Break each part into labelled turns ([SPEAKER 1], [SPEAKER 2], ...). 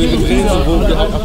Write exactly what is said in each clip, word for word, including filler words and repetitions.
[SPEAKER 1] gedreht, wo wir halt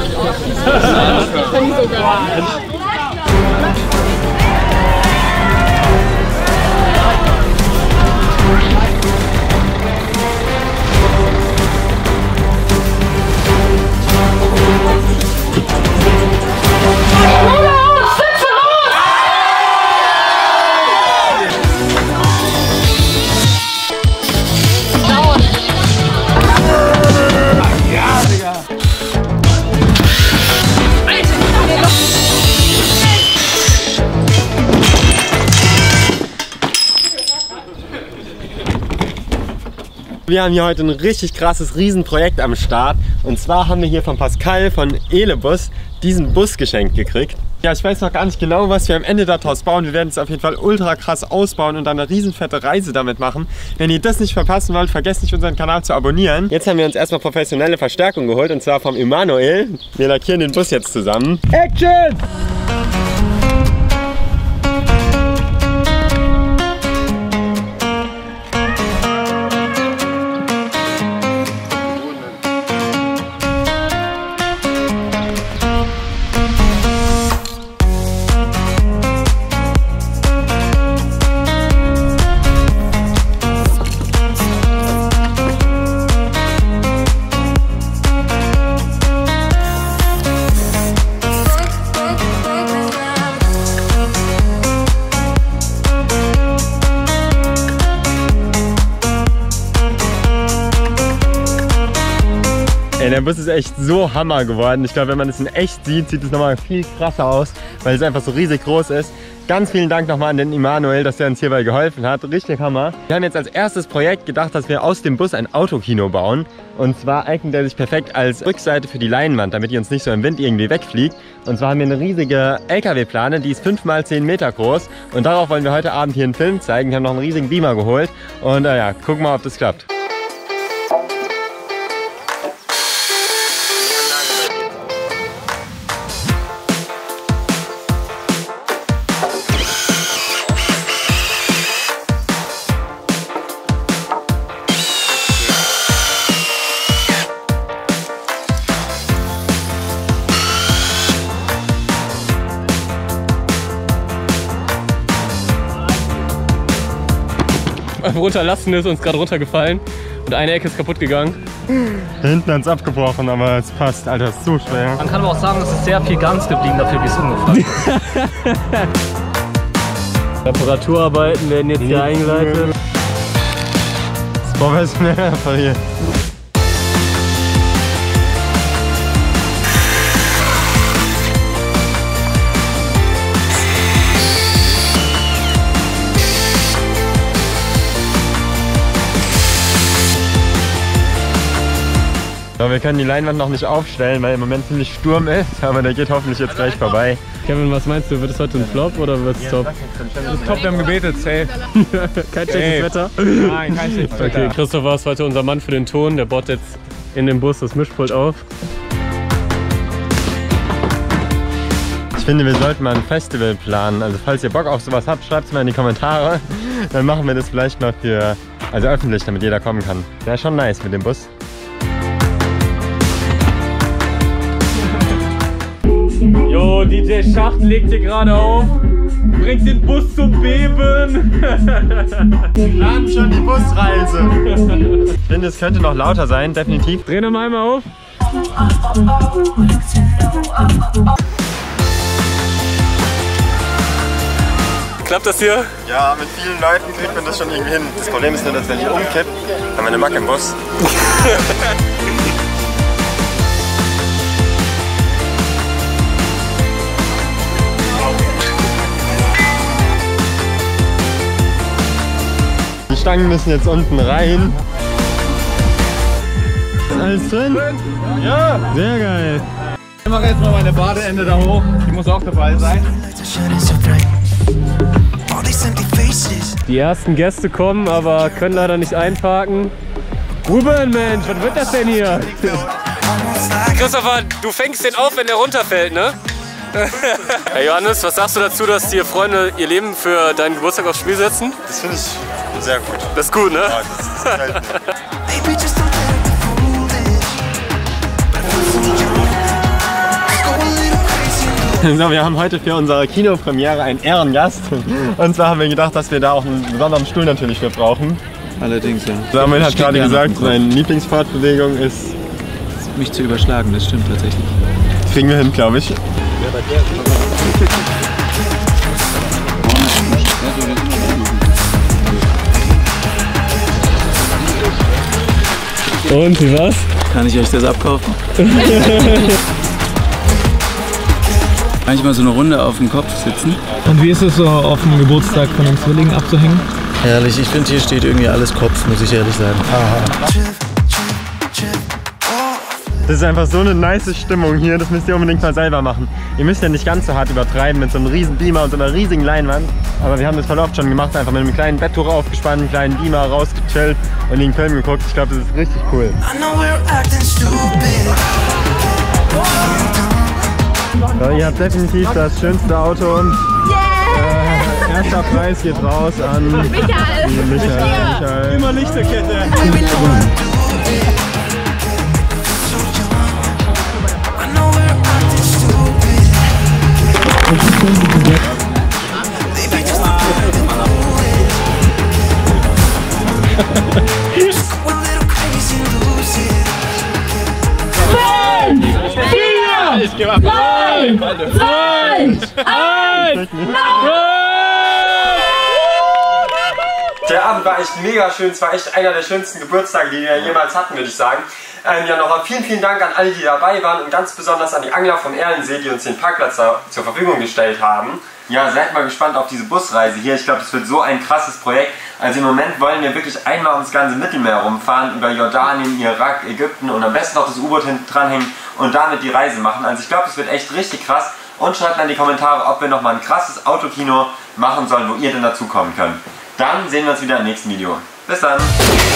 [SPEAKER 2] Wir haben hier heute ein richtig krasses Riesenprojekt am Start. Und zwar haben wir hier von Pascal von Elebus diesen Bus geschenkt gekriegt. Ja, ich weiß noch gar nicht genau, was wir am Ende daraus bauen. Wir werden es auf jeden Fall ultra krass ausbauen und dann eine riesenfette Reise damit machen. Wenn ihr das nicht verpassen wollt, vergesst nicht, unseren Kanal zu abonnieren. Jetzt haben wir uns erstmal professionelle Verstärkung geholt und zwar vom Emanuel. Wir lackieren den Bus jetzt zusammen. Action! Der Bus ist echt so Hammer geworden. Ich glaube, wenn man es in echt sieht, sieht es nochmal viel krasser aus, weil es einfach so riesig groß ist. Ganz vielen Dank nochmal an den Emanuel, dass der uns hierbei geholfen hat. Richtig Hammer. Wir haben jetzt als erstes Projekt gedacht, dass wir aus dem Bus ein Autokino bauen. Und zwar eignet er sich perfekt als Rückseite für die Leinwand, damit die uns nicht so im Wind irgendwie wegfliegt. Und zwar haben wir eine riesige L K W-Plane, die ist fünf mal zehn Meter groß. Und darauf wollen wir heute Abend hier einen Film zeigen. Wir haben noch einen riesigen Beamer geholt. Und äh, ja, gucken mal, ob das klappt.
[SPEAKER 1] Runterlassen ist uns gerade runtergefallen und eine Ecke ist kaputt gegangen.
[SPEAKER 2] Hinten hat es abgebrochen, aber es passt, Alter, ist so schwer.
[SPEAKER 1] Man kann aber auch sagen, es ist sehr viel ganz geblieben dafür, wie es umgefallen ist. Reparaturarbeiten werden jetzt hier eingeleitet.
[SPEAKER 2] Das ist professionell einfach hier. So, wir können die Leinwand noch nicht aufstellen, weil im Moment ziemlich Sturm ist, aber der geht hoffentlich jetzt gleich vorbei.
[SPEAKER 1] Kevin, was meinst du, wird es heute ein Flop oder wird es top?
[SPEAKER 3] Das ist top, wir haben gebetet, safe.
[SPEAKER 1] Kein schlechtes Wetter?
[SPEAKER 3] Nein, kein schlechtes Wetter.
[SPEAKER 1] Okay, Christopher ist heute unser Mann für den Ton, der baut jetzt in dem Bus das Mischpult auf.
[SPEAKER 2] Ich finde, wir sollten mal ein Festival planen. Also falls ihr Bock auf sowas habt, schreibt es mal in die Kommentare. Dann machen wir das vielleicht mal für, also öffentlich, damit jeder kommen kann. Wäre schon nice mit dem Bus.
[SPEAKER 1] Jo, D J Schacht legt hier gerade auf, bringt den Bus zum Beben.
[SPEAKER 2] Plan schon die Busreise. Ich finde, es könnte noch lauter sein, definitiv.
[SPEAKER 1] Dreh noch mal einmal auf. Klappt das hier?
[SPEAKER 2] Ja, mit vielen Leuten kriegt man das schon irgendwie hin. Das Problem ist nur, dass wenn ich umkippt, haben wir eine Macke im Bus. Die Stangen müssen jetzt unten rein. Ist alles drin? Ja! Sehr geil!
[SPEAKER 3] Ich mache jetzt mal meine Badeende da hoch. Die muss auch dabei sein.
[SPEAKER 1] Die ersten Gäste kommen, aber können leider nicht einparken. Ruben, Mensch, was wird das denn hier? Christopher, du fängst den auf, wenn der runterfällt, ne? Hey Johannes, was sagst du dazu, dass dir Freunde ihr Leben für deinen Geburtstag aufs Spiel setzen?
[SPEAKER 2] Das finde ich sehr gut.
[SPEAKER 1] Das ist gut, ne?
[SPEAKER 2] Ja, das ist So, wir haben heute für unsere Kinopremiere einen Ehrengast. Und zwar haben wir gedacht, dass wir da auch einen besonderen Stuhl natürlich für brauchen.
[SPEAKER 3] Allerdings, ja.
[SPEAKER 2] Samuel hat gerade gesagt, seine Lieblingsfortbewegung ist...
[SPEAKER 3] mich zu überschlagen, das stimmt tatsächlich.
[SPEAKER 2] Das kriegen wir hin, glaube ich.
[SPEAKER 1] Und, wie war's?
[SPEAKER 3] Kann ich euch das abkaufen? Manchmal so eine Runde auf dem Kopf sitzen.
[SPEAKER 4] Und wie ist es so, auf dem Geburtstag von den Zwillingen abzuhängen?
[SPEAKER 5] Herrlich, ich finde, hier steht irgendwie alles Kopf, muss ich ehrlich sagen. Aha.
[SPEAKER 2] Das ist einfach so eine nice Stimmung hier, das müsst ihr unbedingt mal selber machen. Ihr müsst ja nicht ganz so hart übertreiben mit so einem riesen Beamer und so einer riesigen Leinwand. Aber wir haben das voll oft schon gemacht, einfach mit einem kleinen Betttuch aufgespannt, einen kleinen Beamer rausgechillt und den Film geguckt. Ich glaube, das ist richtig cool. So, ihr habt definitiv das schönste Auto. Äh, erster Preis geht raus an
[SPEAKER 6] Michael.
[SPEAKER 2] Michael. Michael.
[SPEAKER 3] Immer Lichterkette.
[SPEAKER 1] Ich gebe ab. Nein! Nein! Nein!
[SPEAKER 2] Der Abend war echt mega schön, es war echt einer der schönsten Geburtstage, die wir jemals hatten, würde ich sagen. Ähm, ja, nochmal vielen, vielen Dank an alle, die dabei waren und ganz besonders an die Angler vom Erlensee, die uns den Parkplatz da zur Verfügung gestellt haben. Ja, seid mal gespannt auf diese Busreise hier. Ich glaube, das wird so ein krasses Projekt. Also im Moment wollen wir wirklich einmal ums ganze Mittelmeer rumfahren, über Jordanien, Irak, Ägypten und am besten noch das U-Boot hinten dranhängen und damit die Reise machen. Also ich glaube, das wird echt richtig krass. Und schreibt mal in die Kommentare, ob wir nochmal ein krasses Autokino machen sollen, wo ihr denn dazukommen könnt. Dann sehen wir uns wieder im nächsten Video. Bis dann!